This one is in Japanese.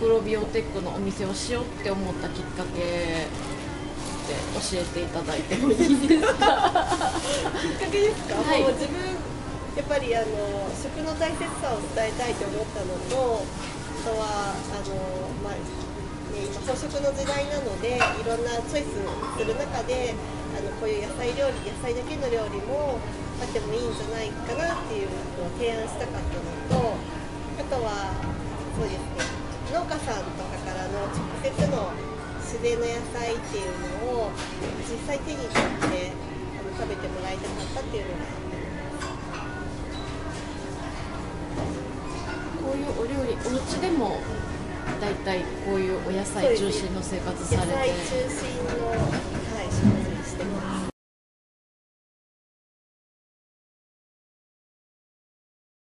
クロビオテックのお店をしようって思ったきっかけって教えていただいてもいいですか？きっかけですか？ はい、 もう自分やっぱり食の大切さを伝えたいと思ったのと、あとはまあね、今飽食の時代なのでいろんなチョイスする中でこういう野菜料理、野菜だけの料理もあってもいいんじゃないかなっていうのを提案したかったのと、あとはそうですね、農家さんとかからの直接の自然の野菜っていうのを実際手に取って食べてもらいたかったっていうのがこういうお料理お家でもだいたいこういうお野菜中心の生活されて、 野菜中心の、はい、食事